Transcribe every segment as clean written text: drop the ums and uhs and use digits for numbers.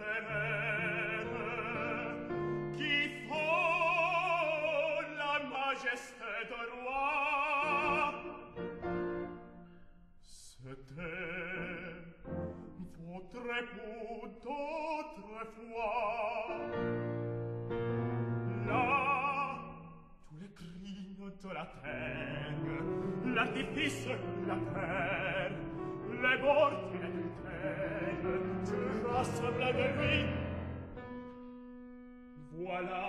ténère qui font la majesté de roi. C'était votre époux d'autrefois. Là, tous les crimes de la terre, l'artifice, la terre, les morts et l'adultère, se rassemblaient de lui. Voilà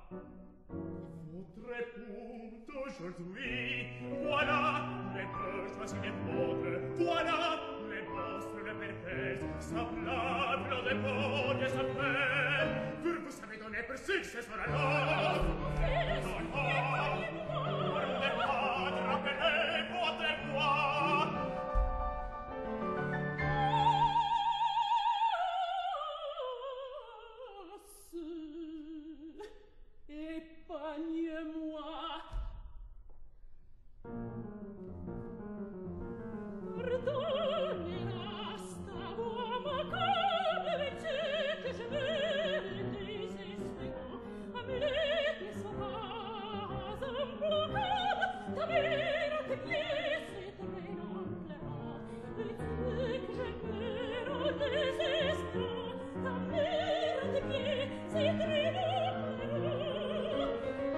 votre époux d'aujourd'hui. Voilà les bourgeoisies des pauvres. Voilà les monstres de perpètes, semblables aux dépôts des affaires. Que vous avez donné pour successeur à l'homme. Non, pour ne pas rappeler votre voix. Épargne-moi. Pardonnera sta voix macabre, tu que je veux désespérant, amener les sauvages implacables, ta mère te plaît, c'est très non-plairant, et tu que je meurs désespérant, ta mère te plaît, c'est très non-plairant.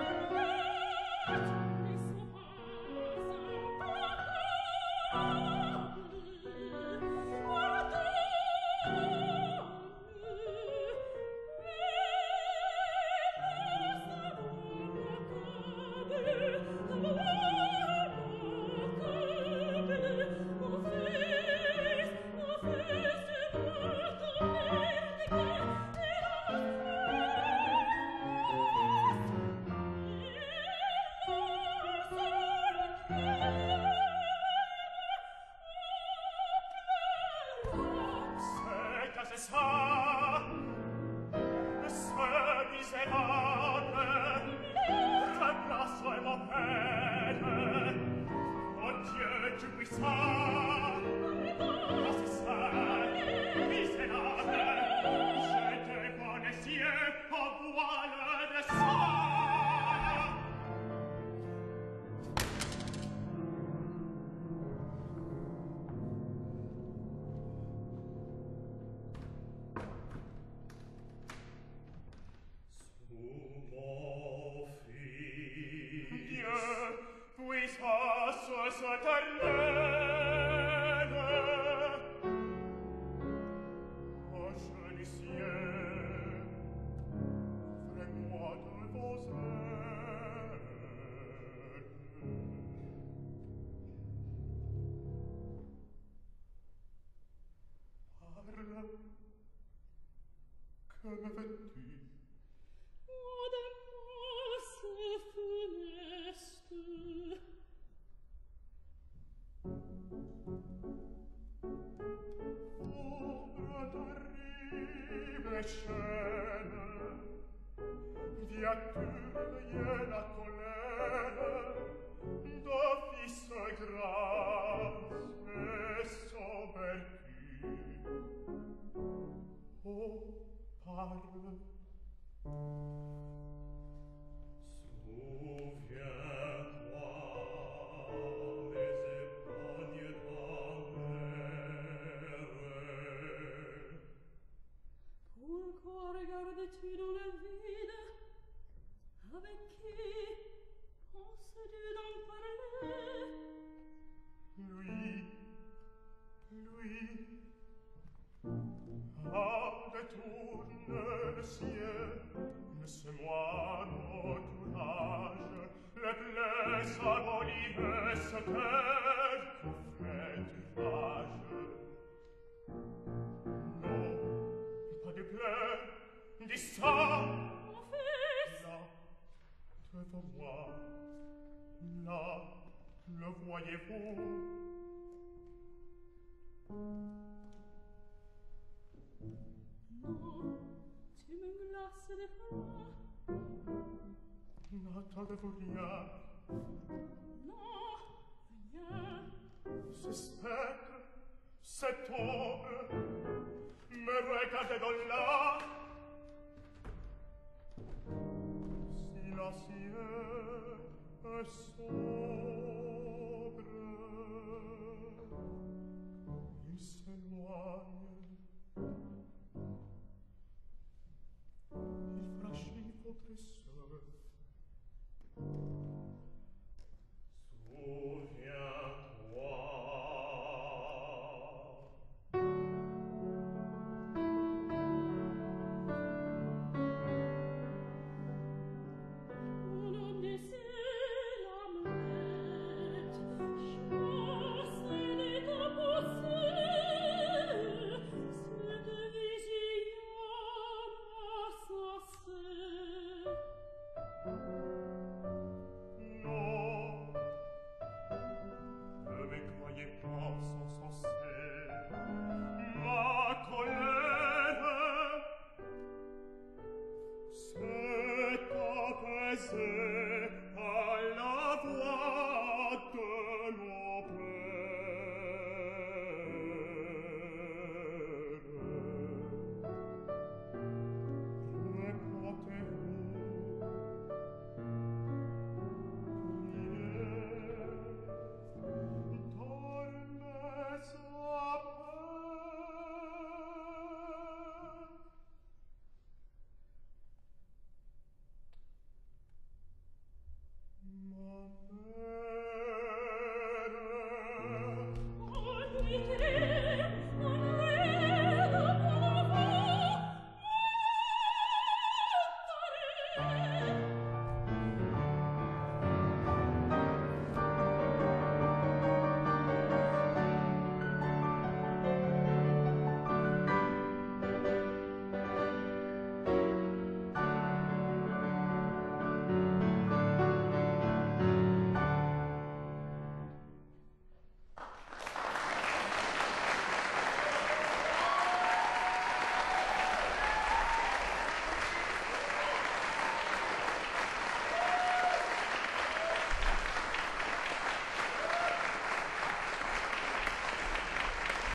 Que me veux-tu? Madame, ce funeste. Ombre terrible scène, viature la colère, d'office grâce et sovertu. Oh, parle. Souviens-toi, les épagnes d'Amère. Pourquoi regardes-tu dans le vide? Avec qui penses-tu d'en parler? Lui. Ah, détourne le ciel, mais c'est moi notre âge, les plaies s'abolissent, ce cœur qui fait du rage. Non, pas de pleurs, dis ça. Mon fils! Là, devant moi, là, le voyez-vous? Non, tu me glaces de froid. N'attendez-vous rien? Non, rien. Ce spectre, cette ombre, me cade dans là. Si l'acier est son